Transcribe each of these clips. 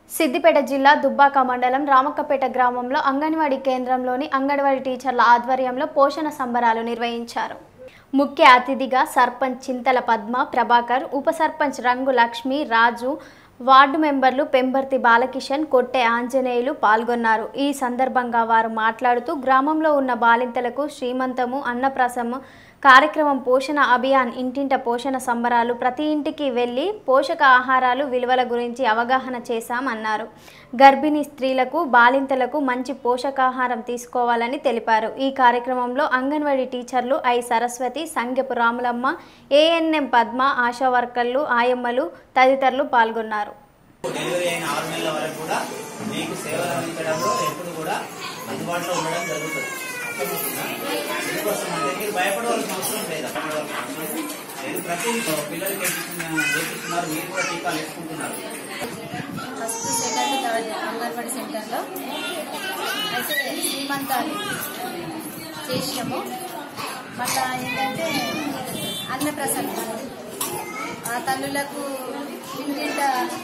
సిద్దిపేట జిల్లా దుబ్బాక మండలం రామక్కపేట గ్రామంలో అంగన్వాడీ కేంద్రంలోని అంగన్వాడీ టీచర్ల ఆధ్వర్యంలో పోషణ సంబరాలు నిర్వహించారు. ముఖ్య అతిథిగా సర్పంచ్ చింతల పద్మ, ప్రభాకర్, ఉప సర్పంచ్ రంగు లక్ష్మి, రాజు, వార్డు మెంబర్లు పెంబర్తి బాలకిషన్, కొట్టె ఆంజనేయులు పాల్గొన్నారు. ఈ సందర్భంగా వారు మాట్లాడుతూ గ్రామంలో ఉన్న బాలింతలకు శ్రీమంతము, అన్నప్రాసము కార్యక్రమం, పోషణ అభియాన్, ఇంటింట పోషణ సంబరాలు, ప్రతి ఇంటికి వెళ్లి పోషక ఆహారాలు విలువల గురించి అవగాహన చేశామన్నారు. గర్భిణీ స్త్రీలకు, బాలింతలకు మంచి పోషకాహారం తీసుకోవాలని తెలిపారు. ఈ కార్యక్రమంలో అంగన్వాడీ టీచర్లు ఐ సరస్వతి, సంగెపు రాములమ్మ, ఏఎన్ఎం పద్మ, ఆశా వర్కర్లు, ఆయమ్మలు తదితరులు పాల్గొన్నారు. డెలివరీ అయిన 6 నెలల వరకు కూడా మీకు సేవలు అందించడంలో ఎప్పుడు కూడా అందుబాటులో ఉండడం జరుగుతుంది. ఎందుకోసమంటే మీరు భయపడవలసిన అవసరం లేదు. ప్రతి పిల్లలకి చేపిస్తున్నారు, మీరు కూడా టీకాలు వేసుకుంటున్నారు. ఫస్ట్, సెకండ్, థర్డ్ అంగన్వాడీ సెంటర్లో అయితే శ్రీమంతాలు చేసినాము. మళ్ళా ఏంటంటే అన్నప్రసన్న ఆ తల్లులకు ఇంటింట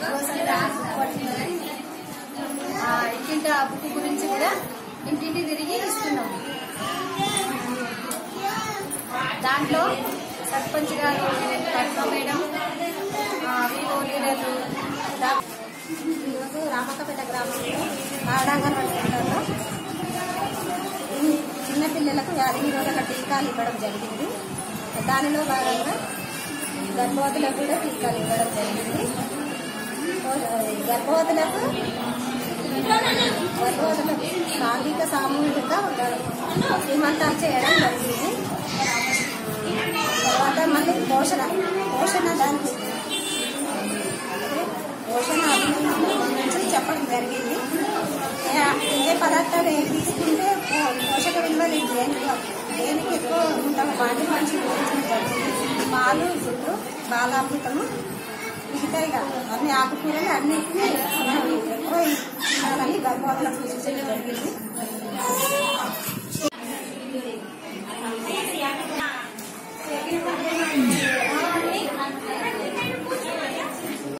ఇంటింట బుక్ గురించి కూడా ఇంటింటి తిరిగి ఇస్తున్నాము. దాంట్లో సర్పంచ్ గారు, పద్మ మేడం, వివో లీడర్లు, ఈరోజు రామక్కపేట గ్రామంలో అంగన్వాడీ సెంటర్లో చిన్నపిల్లలకు 50 రోజుల టీకాలు ఇవ్వడం జరిగింది. దానిలో భాగంగా గర్భవతులకు కూడా టీకాలు ఇవ్వడం జరిగింది. గర్భవతులకు సాంఘిక సామూహికంగా శ్రీమంతాలు చేయడం జరిగింది. తర్వాత మళ్ళీ పోషణ దానికి పోషణ గురించి చెప్పడం జరిగింది. ఏ పదార్థాలు ఏం తీసుకుంటే పోషక విలువలు దేనికి ఎక్కువ ఉంటాము, వాటి మనిషి గురించి జరిగింది. పాలు, గుడ్డు, బాలామృతము, మిగతాయిగా అన్ని ఆకుకూరలు అన్నింటినీ ఎక్కువ గర్భవతులకు సూచించడం జరిగింది.